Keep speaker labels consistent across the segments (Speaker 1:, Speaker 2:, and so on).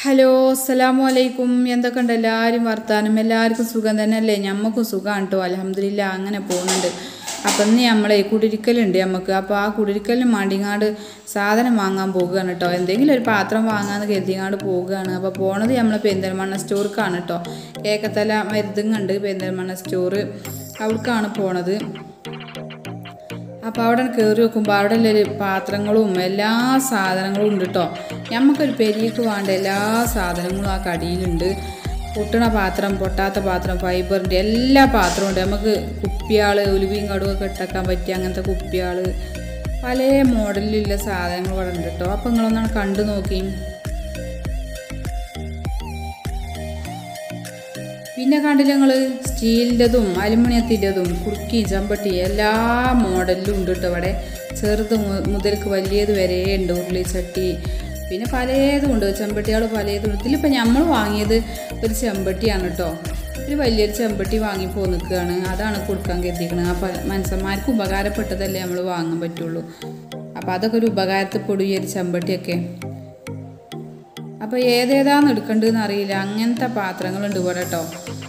Speaker 1: Hello അസ്സലാമു അലൈക്കും. എന്തൊക്കെയുണ്ട് എല്ലാവരും വർത്താനം? എല്ലാവർക്കും സുഖം തന്നെയല്ലേ? ഞമ്മക്കും സുഖമാണ് കേട്ടോ, അൽഹംദുലില്ലാ. അങ്ങനെ പോകുന്നുണ്ട്. അപ്പം ഇന്ന് നമ്മളെ കുടിരിക്കലുണ്ട് നമുക്ക്. അപ്പോൾ ആ കുടിരിക്കലിന് മാണ്ടിങ്ങാട് സാധനം വാങ്ങാൻ പോകുകയാണ് കേട്ടോ. എന്തെങ്കിലും ഒരു പാത്രം വാങ്ങാമെന്ന് കരുതിങ്ങാട് പോവുകയാണ്. അപ്പോൾ പോണത് നമ്മൾ പെരിന്തൽമണ്ണ സ്റ്റോർക്കാണ് കേട്ടോ. കേക്കത്തല മരുതുങ്ങുണ്ട് പെരിന്തൽമണ്ണ സ്റ്റോറ്, അവിടേക്കാണ് പോണത്. അപ്പോൾ അവിടെ കയറി വെക്കുമ്പോൾ അവിടെ ഉള്ളൊരു പാത്രങ്ങളും എല്ലാ സാധനങ്ങളും ഉണ്ട് കേട്ടോ. നമുക്കൊരു പെരിക്ക് വേണ്ട എല്ലാ സാധനങ്ങളും ആ കടിയിലുണ്ട്. പൊട്ടണ പാത്രം, പൊട്ടാത്ത പാത്രം, ഫൈബറിൻ്റെ എല്ലാ പാത്രവും ഉണ്ട്. നമുക്ക് കുപ്പിയാൾ, ഉലുവയും കടുവൊക്കെ ഇട്ടേക്കാൻ പറ്റിയ അങ്ങനത്തെ കുപ്പിയാൾ, പല മോഡലിലുള്ള സാധനങ്ങൾ ഇവിടെ ഉണ്ട് കേട്ടോ. അപ്പോൾ നിങ്ങളൊന്നാണ് കണ്ടു നോക്കി. പിന്നെ കണ്ടില്ല നിങ്ങൾ, സ്റ്റീലിൻ്റെതും അലുമിനിയത്തിൻ്റെതും കുറുക്കി ചമ്പട്ടി എല്ലാ മോഡലിലും ഉണ്ട് കേട്ടോ. ഇവിടെ ചെറുത് മുതൽക്ക് വലിയത് വരെ ഉണ്ട്. ഉരുളി ചട്ടി പിന്നെ പലതും ഉണ്ട്, ചെമ്പട്ടികൾ പലതും ഉണ്ട്. ഇതിലിപ്പോൾ നമ്മൾ വാങ്ങിയത് ഒരു ചെമ്പട്ടിയാണ് കേട്ടോ. ഒരു വലിയൊരു ചെമ്പട്ടി വാങ്ങിപ്പോൾ നിൽക്കുകയാണ്. അതാണ് കൊടുക്കാൻ കരുതിയിരിക്കുന്നത്. അപ്പോൾ മനുഷ്യന്മാർക്ക് ഉപകാരപ്പെട്ടതല്ലേ നമ്മൾ വാങ്ങാൻ പറ്റുള്ളൂ. അപ്പോൾ അതൊക്കെ ഒരു ഉപകാരത്തിൽപ്പെടും ഈ ഒരു ചെമ്പട്ടിയൊക്കെ. അപ്പോൾ ഏതേതാന്ന് എടുക്കേണ്ടതെന്ന് അറിയില്ല, അങ്ങനത്തെ പാത്രങ്ങളുണ്ട് ഇവിടെ കേട്ടോ.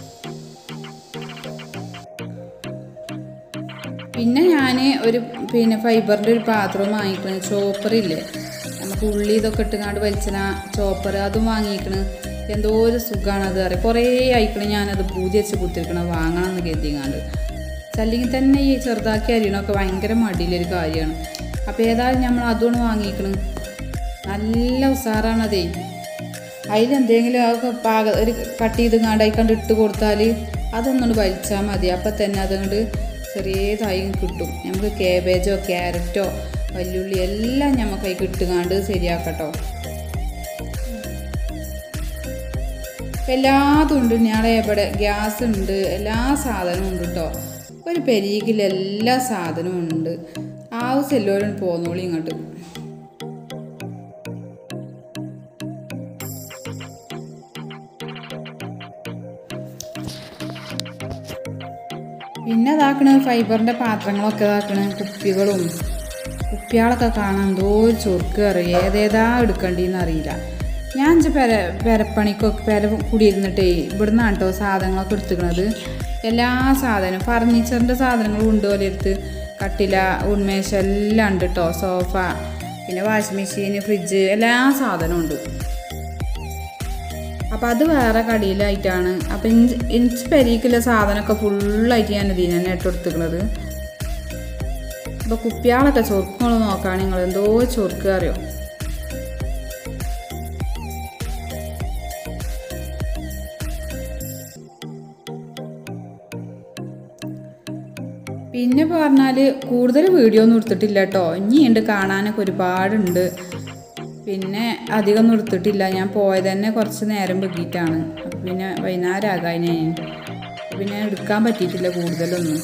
Speaker 1: പിന്നെ ഞാൻ ഒരു ഫൈബറിൻ്റെ ഒരു പാത്രവും വാങ്ങിക്കണേ, ചോപ്പറില്ലേ, നമുക്ക് ഉള്ളി ഇതൊക്കെ ഇട്ടുകാണ്ട് വലിച്ചന ചോപ്പർ, അതും വാങ്ങിക്കണ്. എന്തോ ഒരു സുഖമാണ് അത് അറിയാം. കുറേ ആയിക്കണേ ഞാനത് പൂതി വെച്ച് കുത്തിരിക്കണം വാങ്ങണം എന്ന് കരുതിങ്ങാണ്ട്. അല്ലെങ്കിൽ തന്നെ ഈ ചെറുതാക്കി അരിയണമൊക്കെ ഭയങ്കര മടിയിലൊരു കാര്യമാണ്. അപ്പോൾ ഏതായാലും നമ്മൾ അതുകൊണ്ട് വാങ്ങിക്കണം. നല്ല ഉസാറാണതേ. അതിലെന്തെങ്കിലും അതൊക്കെ ഒരു കട്ട് ചെയ്ത് കാണ്ടായി കണ്ട് ഇട്ട് കൊടുത്താൽ അതൊന്നുകൊണ്ട് വലിച്ചാൽ മതി. അപ്പം തന്നെ അതുകൊണ്ട് ചെറിയതായി കിട്ടും. നമുക്ക് കാബേജോ ക്യാരറ്റോ വല്യുള്ളി എല്ലാം നമുക്ക് അതിൽ ഇട്ടുകാണ്ട് ശരിയാക്കട്ടോ. എല്ലാതും ഉണ്ട്. ഞങ്ങളെ ഇവിടെ ഗ്യാസ് ഉണ്ട്, എല്ലാ സാധനവും ഉണ്ട് കേട്ടോ. ഒരു പെരീക്കിൽ എല്ലാ സാധനവും ഉണ്ട്. ആവശ്യം എല്ലാവരും പോന്നോളി ഇങ്ങോട്ട്. പിന്നെ ഇതാക്കണ ഫൈബറിൻ്റെ പാത്രങ്ങളൊക്കെ ഇതാക്കണ കുപ്പികളൊക്കെ കാണാൻ എന്തോ ചൊറുക്ക് അറിയാം. ഏതേതാ എടുക്കേണ്ടിയെന്ന് അറിയില്ല. ഞാൻ പെരപ്പണിക്കൊക്കെ കൂടിയിരുന്നിട്ടേ ഇവിടുന്നാണ് കേട്ടോ സാധനങ്ങളൊക്കെ എടുത്തുക്കണത്. എല്ലാ സാധനവും ഫർണിച്ചറിൻ്റെ സാധനങ്ങളും ഉണ്ട്. പോലെ എടുത്ത് കട്ടില, ഉന്മേശ എല്ലാം ഉണ്ട് കേട്ടോ. സോഫ, പിന്നെ വാഷിംഗ് മെഷീൻ, ഫ്രിഡ്ജ്, എല്ലാ സാധനവും ഉണ്ട്. അപ്പം അത് വേറെ കടിയിലായിട്ടാണ്. അപ്പം എനിക്ക് പെരീക്കുള്ള സാധനമൊക്കെ ഫുള്ളായിട്ട് ഞാൻ ഇതിന് തന്നെ ഇട്ടെടുത്തിക്കണത്. അപ്പോൾ കുപ്പിയാളൊക്കെ ചൊറുക്കുകൾ നോക്കുകയാണെങ്കിൽ നിങ്ങൾ എന്തോ ചൊറുക്ക് അറിയോ. പിന്നെ പറഞ്ഞാൽ കൂടുതൽ വീഡിയോ ഒന്നും എടുത്തിട്ടില്ല കേട്ടോ. ഇനിയുണ്ട് കാണാനൊക്കെ ഒരുപാടുണ്ട്. പിന്നെ അധികമൊന്നും എടുത്തിട്ടില്ല. ഞാൻ പോയത് തന്നെ കുറച്ച് നേരം വൈകിട്ടാണ്. പിന്നെ വൈകുന്നേരം ആകാനെ പിന്നെ എടുക്കാൻ പറ്റിയിട്ടില്ല കൂടുതലൊന്നും.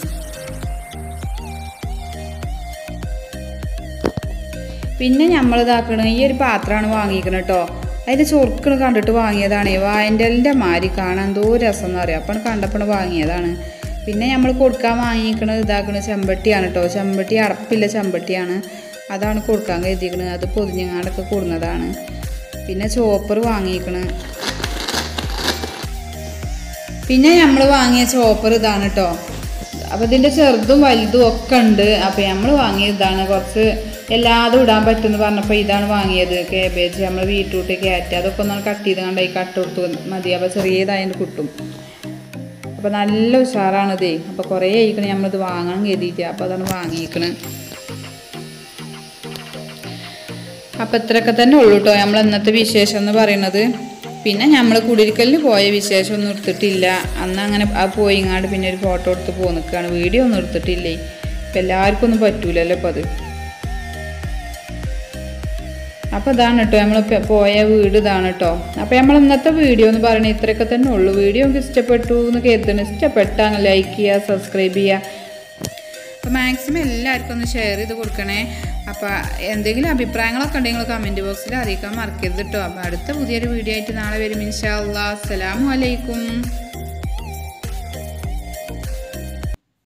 Speaker 1: പിന്നെ നമ്മളിതാക്കണ ഈ ഒരു പാത്രമാണ് വാങ്ങിക്കണം കേട്ടോ. അതിൻ്റെ ചൊറുക്കണ് കണ്ടിട്ട് വാങ്ങിയതാണ്. വായൻ്റെലിൻ്റെ മാതിരി കാണാൻ എന്തോ രസം എന്ന് പറയാം. അപ്പം കണ്ടപ്പോൾ വാങ്ങിയതാണ്. പിന്നെ നമ്മൾ കൊടുക്കാൻ വാങ്ങിക്കണത് ഇതാക്കണ ചെമ്പട്ടിയാണ് കേട്ടോ. ചെമ്പട്ടി അടപ്പില്ല ചെമ്പട്ടിയാണ്. അതാണ് കൊടുക്കാൻ കരുതിയിരിക്കണത്. അത് പൊതിഞ്ഞങ്ങാടൊക്കെ കൊടുന്നതാണ്. പിന്നെ ചോപ്പർ വാങ്ങിക്കണ്. പിന്നെ നമ്മൾ വാങ്ങിയ ചോപ്പർ ഇതാണ് കേട്ടോ. അപ്പോൾ ഇതിൻ്റെ ചെറുതും വലുതും ഒക്കെ ഉണ്ട്. അപ്പോൾ നമ്മൾ വാങ്ങിയത് ഇതാണ്. കുറച്ച് എല്ലാതും ഇടാൻ പറ്റുമെന്ന് പറഞ്ഞപ്പോൾ ഇതാണ് വാങ്ങിയത്. കാബേജ്, നമ്മൾ ബീറ്റ്റൂട്ട്, ക്യാരറ്റ് അതൊക്കെ ഒന്ന് കട്ട് ചെയ്ത് കണ്ടായി കട്ട് കൊടുത്ത് മതി. അപ്പോൾ ചെറിയതായത് കിട്ടും. അപ്പോൾ നല്ല ഉഷാറാണിതേ. അപ്പോൾ കുറേ ആയിക്കണേ നമ്മളിത് വാങ്ങണം കരുതിയിട്ട്. അപ്പോൾ അതാണ് വാങ്ങിക്കണത്. അപ്പം ഇത്രയൊക്കെ തന്നെ ഉള്ളൂ കേട്ടോ നമ്മൾ ഇന്നത്തെ വിശേഷം എന്ന് പറയുന്നത്. പിന്നെ നമ്മൾ കുടിരിക്കലിന് പോയ വിശേഷമൊന്നും എടുത്തിട്ടില്ല. അന്ന് അങ്ങനെ പോയി ഇങ്ങാണ്ട് പിന്നെ ഒരു ഫോട്ടോ എടുത്ത് പോന്നിക്കാണ്. വീഡിയോ ഒന്നും എടുത്തിട്ടില്ലേ. ഇപ്പം എല്ലാവർക്കും ഒന്നും പറ്റൂലല്ലോ ഇപ്പം അത്. അപ്പോൾ ഇതാണ് കേട്ടോ നമ്മൾ പോയ വീട് ഇതാണ് കേട്ടോ. അപ്പോൾ നമ്മൾ ഇന്നത്തെ വീഡിയോ എന്ന് പറയുന്നത് ഇത്രയൊക്കെ തന്നെ ഉള്ളൂ. വീഡിയോ നമുക്ക് ഇഷ്ടപ്പെട്ടു എന്ന് കരുതണം. ഇഷ്ടപ്പെട്ടാൽ ലൈക്ക് ചെയ്യുക, സബ്സ്ക്രൈബ് ചെയ്യുക. അപ്പോൾ മാക്സിമം എല്ലാവർക്കും ഒന്ന് ഷെയർ ചെയ്ത് കൊടുക്കണേ. അപ്പോൾ എന്തെങ്കിലും അഭിപ്രായങ്ങളൊക്കെ ഉണ്ടെങ്കിൽ കമൻറ്റ് ബോക്സിൽ അറിയിക്കാൻ മറക്കരുത് കേട്ടോ. അപ്പോൾ അടുത്ത പുതിയൊരു വീഡിയോ ആയിട്ട് നാളെ വരും ഇൻഷാ അല്ലാഹ്. അസ്സലാമു അലൈക്കും.